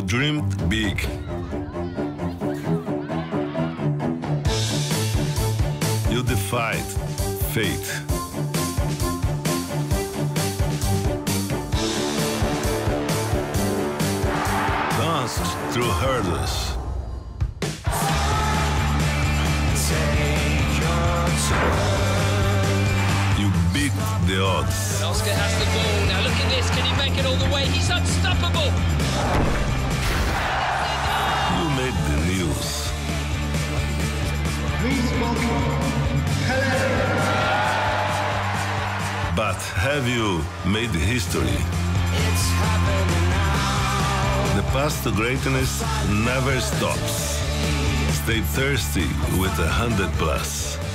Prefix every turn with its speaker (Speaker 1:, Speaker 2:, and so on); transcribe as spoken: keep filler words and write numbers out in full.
Speaker 1: dreamed big. You defied fate. Danced through hurdles. You beat the odds.
Speaker 2: Oscar has the ball. Now look at this. Can he make it all the way? He's unstoppable.
Speaker 1: You made the news. But have you made history? The path to greatness never stops. Stay thirsty with a hundred plus.